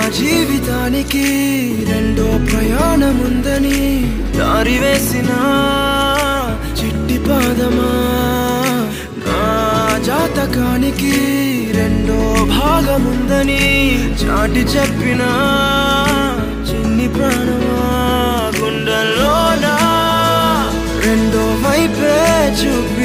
జీవితానికి రెండో ప్రయాణముందని దారి వేసిన చిట్టి పాదమా నా జాతకానికి రెండో భాగముందని చాటి చెప్పిన చిన్ని ప్రాణమా గుండెల్లోనా రెండో వైపే చూపు